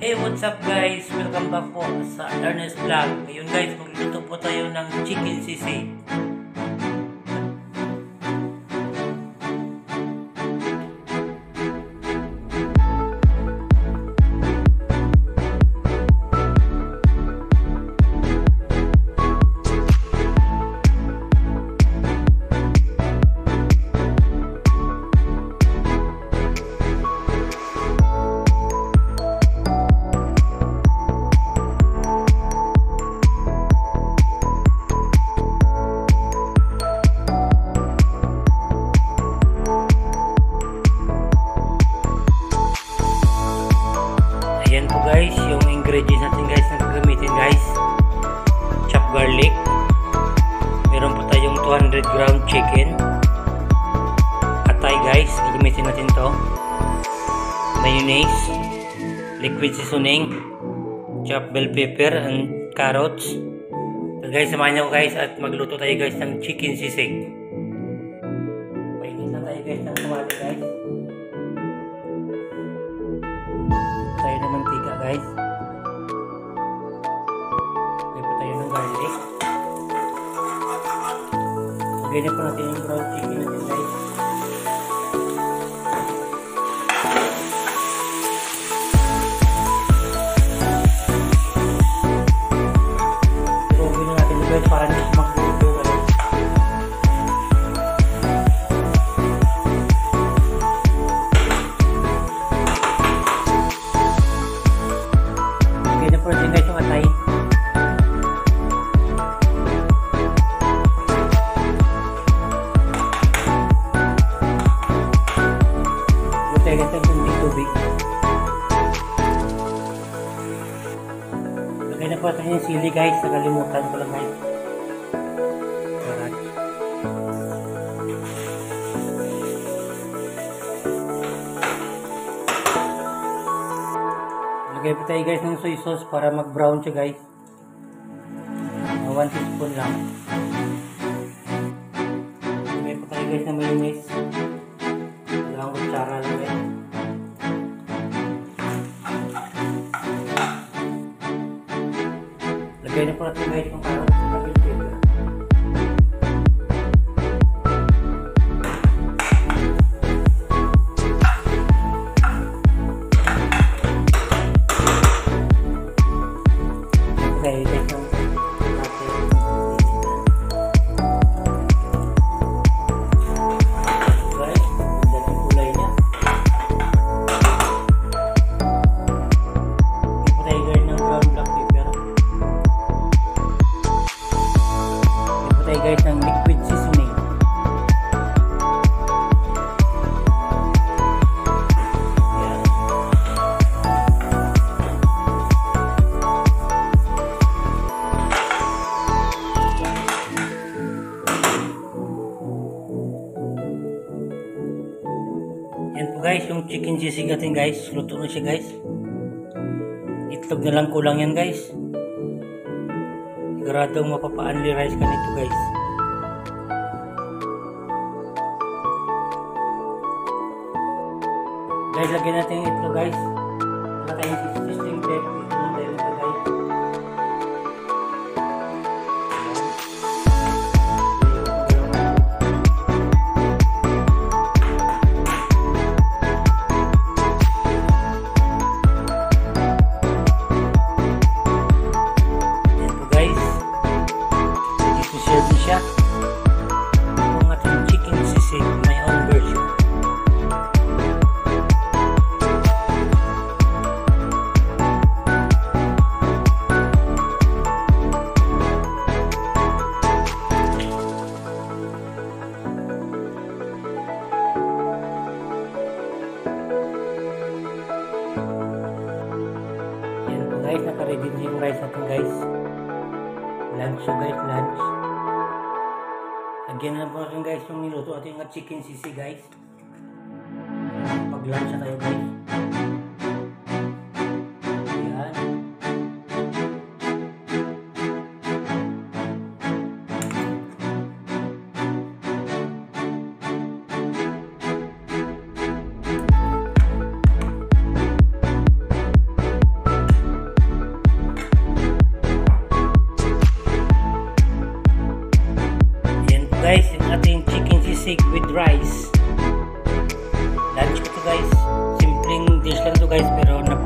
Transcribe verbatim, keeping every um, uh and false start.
Hey, what's up guys? Welcome back po sa Ernest Vlog. Ngayon guys, magluluto po tayo ng chicken sisig. Ayan po guys, yung ingredients natin guys na gagamitin guys. Chopped garlic. Meron po tayong two hundred gram chicken. Atay guys, gagamitin natin to. Mayonnaise. Liquid seasoning. Chopped bell pepper and carrots. So guys, samahan niyo guys at magluto tayo guys ng chicken sisig. Painit na tayo guys ng kawali guys. Tayo ng mantika guys. Lagay po tayo ng garlic. Lagay na po natin yung brown chicken natin guys. Turugin na natin guys para hindi magbuto guys. Lagay na po natin guys yung atay. Lagay natin yung tubig. Lagay na po natin yung sili guys. Nakalimutan ko lang guys. Alright. Lagay po tayo guys ng soy sauce para mag brown siya guys. one teaspoon lang. Lagay po tayo guys ng mayonnaise. Dalawang kutsara lang guys. Lagay na po natin guys yung carrots at bell pepper. Lagay guys yung guys, ganda ng kulay niya. Lagay po tayo guys ng brown black pepper. Lagay po tayo guys ng liquid seasoning. Ayan. Yan po guys, yung chicken sisig natin guys. Luto na siya guys. Itlog na lang kulang yan guys. Siguradong mapapa-unli rice ka nito guys. Guys, lagyan natin yung itlog guys. Wala tayong system tape. Ito lang tayo ito guys. Yan po guys. Ready to serve na siya. Ang ating chicken sisig, my own version. Yan po guys, naka-ready na yung rice natin guys. Lunch so guys, lunch. Lagyan na po natin guys yung niluto natin yung chicken sisig guys. Pag lunch na tayo guys. Yan. guys, yung ating chicken sisig with rice. Lunch ko to guys. Simpleng dish lang to guys, pero